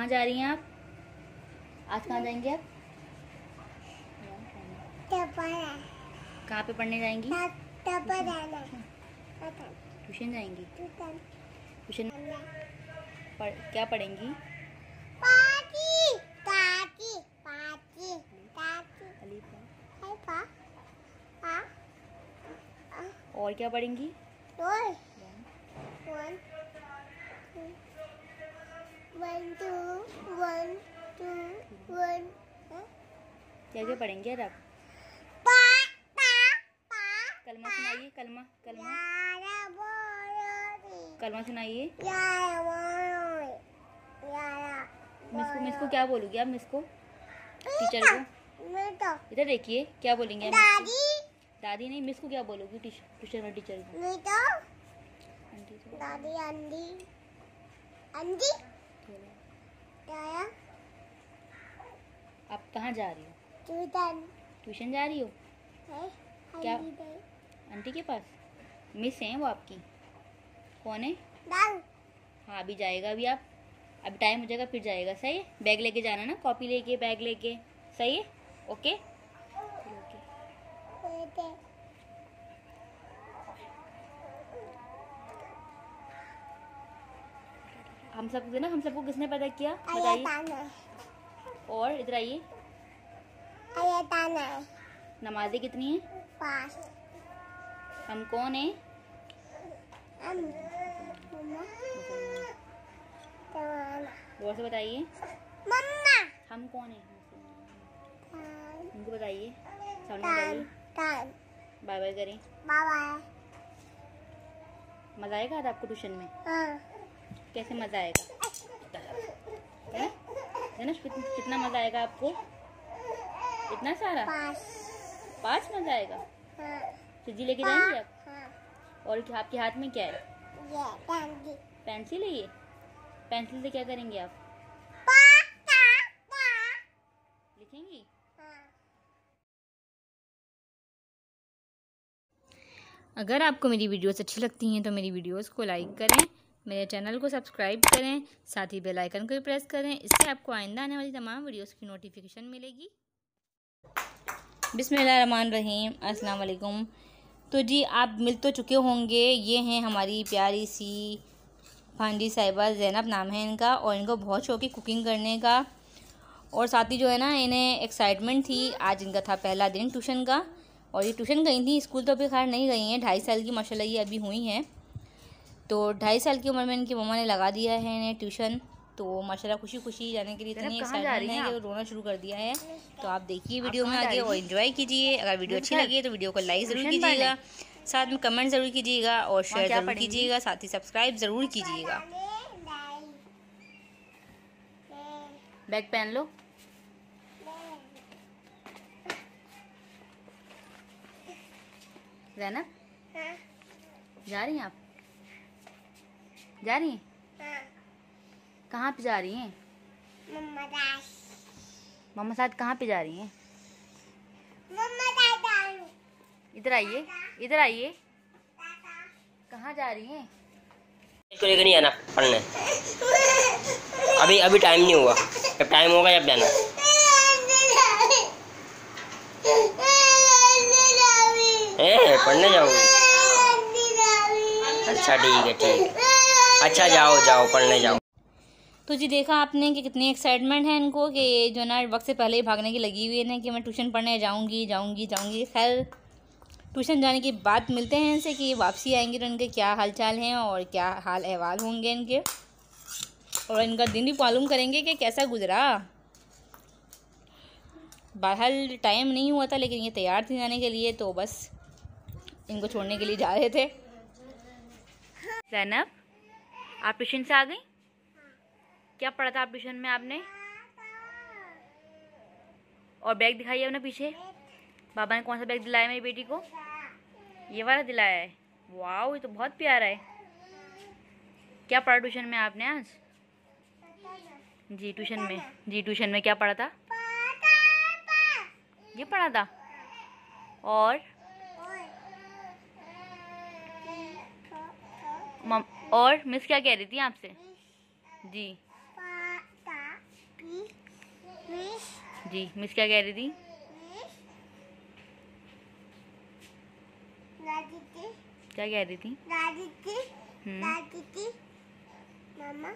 कहाँ जा रही हैं आप? आज कहाँ जाएंगे आप? कहाँ पे पढ़ने जाएंगी? ट्यूशन जाएंगी। ट्यूशन क्या पढ़ेंगी? और क्या पढ़ेंगी? क्या क्या पढ़ेंगे यार आप? कलमा सुनाइए। कलमा कलमा कलमा सुनाइए। मिस को क्या बोलोगी आप? मिस को, टीचर को इधर देखिए, क्या बोलेंगे आप? दादी नहीं, मिस को क्या बोलोगी? ट्यूशन में टीचर को दादी आंटी। आप कहाँ जा रही हो? ट्यूशन जा रही हो? क्या आंटी के पास? मिस हैं वो आपकी? कौन है? हाँ, अभी जाएगा। अभी आप, अभी टाइम हो जाएगा फिर जाएगा। सही है? बैग लेके जाना ना, कॉपी लेके, बैग लेके। सही है? ओके। हम सबको किसने पैदा किया बताइए? और इधर आइए। नमाजें कितनी हैं? 5। हम कौन हैं? जोर से बताइए। मम्मा। हम कौन हैं? उनको बताइए, सामने बताइए। बाय बाय करें। बाय। मजा आएगा आज आपको ट्यूशन में? कैसे मजा आएगा? है ना? कितना मजा आएगा आपको? इतना सारा? 5 मजा आएगा। चिज्जी लेके जाएंगे आप? और आपके हाथ में क्या है? पेंसिल है ये। पेंसिल से क्या करेंगे आप? लिखेंगी? अगर आपको मेरी वीडियोस अच्छी लगती हैं तो मेरी वीडियोस को लाइक करें, मेरे चैनल को सब्सक्राइब करें, साथ ही बेल आइकन को भी प्रेस करें। इससे आपको आइंदा आने वाली तमाम वीडियोस की नोटिफिकेशन मिलेगी। बिस्मिल्लाहिर्रहमानिर्रहीम। अस्सलाम वालेकुम। तो जी, आप मिल तो चुके होंगे। ये हैं हमारी प्यारी सी भांजी साहिबा, ज़ैनब नाम है इनका, और इनको बहुत शौक है कुकिंग करने का। और साथ ही जो है ना, इन्हें एक्साइटमेंट थी। आज इनका था पहला दिन ट्यूशन का, और ये ट्यूशन गई थी। स्कूल तो अभी खैर नहीं गई हैं, 2.5 साल की माशाल्लाह ये अभी हुई हैं। तो 2.5 साल की उम्र में इनकी मम्मा ने लगा दिया है इन्हें ट्यूशन। तो माशाल्लाह खुशी खुशी जाने के लिए इतनी एक्साइटमेंट है कि वो रोना शुरू कर दिया है। तो आप देखिए वीडियो में आगे और एंजॉय कीजिए। अगर वीडियो अच्छी लगी है तो वीडियो को लाइक ज़रूर कीजिएगा, साथ में कमेंट ज़रूर कीजिएगा और शेयर ज़रूर कीजिएगा, साथ ही सब्सक्राइब ज़रूर कीजिएगा। बैग पहन लो। ज़ैनब, जा रही हैं आप? जा रही हैं? कहाँ पे जा रही हैं? मम्मा साथ कहाँ पे जा रही हैं? इधर आइए, इधर आइए। कहाँ जा रही हैं? इसको लेकर नहीं आना पढ़ने। अभी टाइम नहीं हुआ। जब टाइम होगा जब जाना। पढ़ने जाओगे? अच्छा ठीक है, ठीक है। अच्छा जाओ पढ़ने जाओ। तो जी देखा आपने कि कितनी एक्साइटमेंट है इनको, कि ये जो ना वक्त से पहले ही भागने की लगी हुई है ना कि मैं ट्यूशन पढ़ने जाऊंगी। खैर, ट्यूशन जाने के बाद मिलते हैं इनसे कि वापसी आएंगे तो इनके क्या हाल चाल हैं और क्या हाल अहवाल होंगे इनके, और इनका दिन भी मालूम करेंगे कि कैसा गुजरा। बहरहाल टाइम नहीं हुआ था, लेकिन ये तैयार थे जाने के लिए, तो बस इनको छोड़ने के लिए जा रहे थे। ज़ैनब, आप ट्यूशन से आ गई? क्या पढ़ा था आप ट्यूशन में आपने? और बैग दिखाइए अपने पीछे। बाबा ने कौन सा बैग दिलाया मेरी बेटी को? ये वाला दिलाया है। वाह, ये तो बहुत प्यारा है। क्या पढ़ा ट्यूशन में आपने आज? जी ट्यूशन में क्या पढ़ा था? ये पढ़ा था। और मिस क्या कह रही थी आपसे? जी जी मिस क्या कह रही थी? क्या कह रही थी? मामा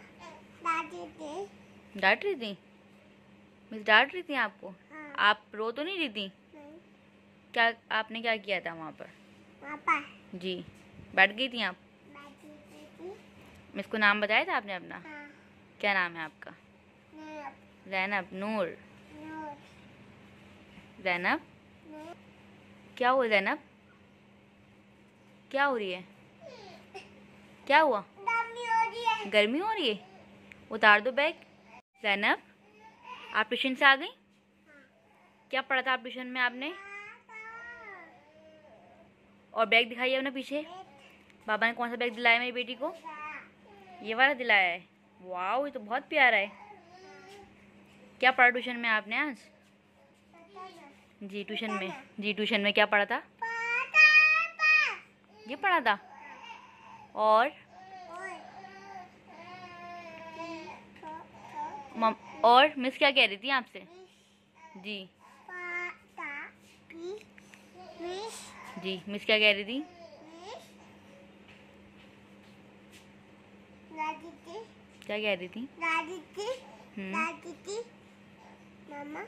डांट रही थी? मिस डांट रही थी आपको? हाँ। आप रो तो नहीं रही थी? नहीं। क्या आपने क्या किया था वहाँ पर? पापा जी बैठ गई थी आप? मिस को नाम बताया था आपने अपना? हाँ। क्या नाम है आपका? ज़ैनब। नूर। ज़ैनब क्या हुआ? ज़ैनब क्या हो रही है? क्या हुआ? गर्मी हो रही है? उतार दो बैग। ज़ैनब आप ट्यूशन से आ गई? क्या पढ़ा था आप ट्यूशन में आपने? और बैग दिखाइए अपना पीछे। बाबा ने कौन सा बैग दिलाया मेरी बेटी को? ये वाला दिलाया है। वाह ये तो बहुत प्यारा है। क्या पढ़ा ट्यूशन में आपने आज? जी ट्यूशन में क्या पढ़ा था? ये पढ़ा था। और और मिस क्या कह रही थी आपसे? जी मिस क्या कह रही थी? क्या कह रही थी? मामा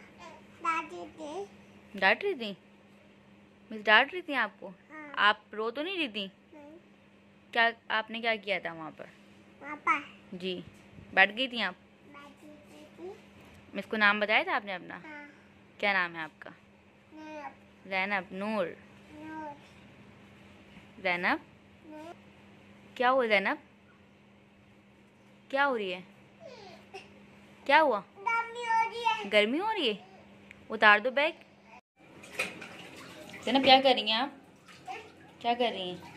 डांट रही थी? मिस डांट रही थी आपको? हाँ। आप रो तो नहीं रही थी? नहीं। क्या आपने क्या किया था वहाँ पर? पापा जी बैठ गई थी आप? मिस को नाम बताया था आपने अपना? हाँ। क्या नाम है आपका? ज़ैनब। नूर। ज़ैनब क्या हुआ? ज़ैनब क्या हो रही है? क्या हुआ? गर्मी हो रही है? उतार दो बैग। ज़ैनब क्या कर रही हैं आप? क्या कर रही हैं?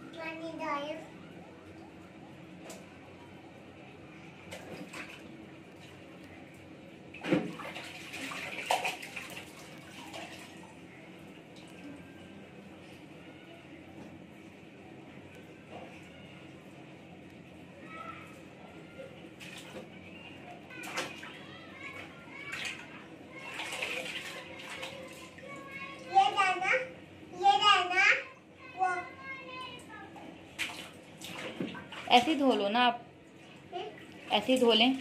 ऐसे ही धो लो ना आप। ऐसे ही धो लें।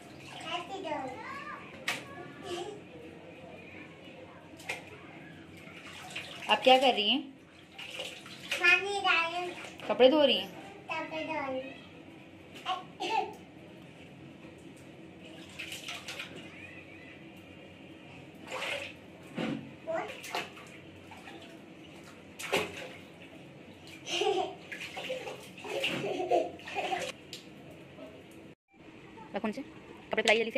आप क्या कर रही हैं? कपड़े धो रही हैं? रखो नीचे। कपड़े फैलाइए जल्दी से।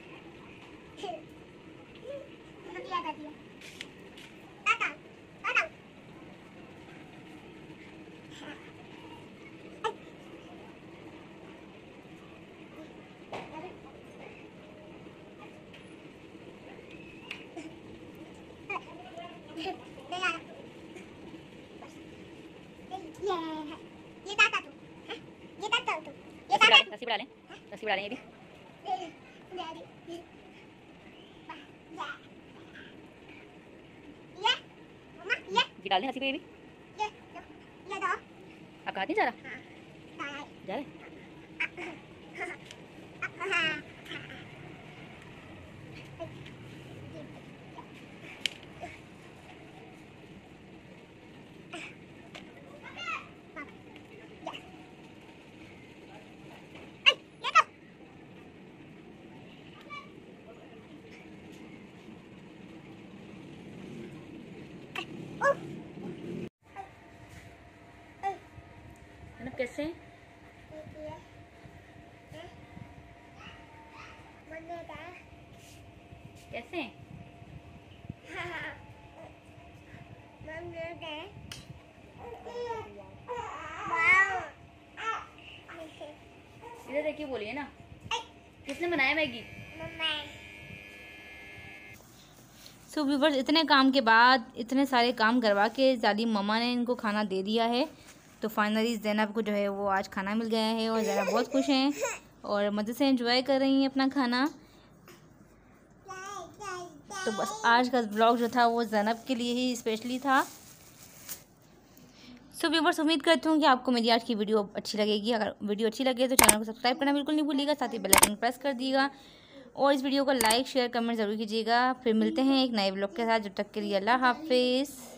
रस्सी बढ़ा लें। रस्सी बढ़ा लें ये भी। जी डाल दें रस्सी को ये भी। आपका हाथ नहीं जा रहा? जा रहे? कैसे? कैसे? इधर देखिए बोलिए ना। किसने बनाया मैगी? सो व्यूवर्स इतने काम के बाद इतने सारे काम करवा के जालिम मम्मा ने इनको खाना दे दिया है। तो फाइनली ज़ैनब को जो है वो आज खाना मिल गया है और ज़ैनब बहुत खुश हैं और मज़े से एंजॉय कर रही हैं अपना खाना। तो बस आज का ब्लॉग जो था वो ज़ैनब के लिए ही स्पेशली था। सो व्यूअर्स, उम्मीद करती हूँ कि आपको मेरी आज की वीडियो अच्छी लगेगी। अगर वीडियो अच्छी लगे तो चैनल को सब्सक्राइब करना बिल्कुल नहीं भूलिएगा, साथ ही बेल आइकन प्रेस कर दिएगा और इस वीडियो को लाइक शेयर कमेंट ज़रूर कीजिएगा। फिर मिलते हैं एक नए ब्लॉग के साथ, जब तक के लिए अल्लाह हाफिज़।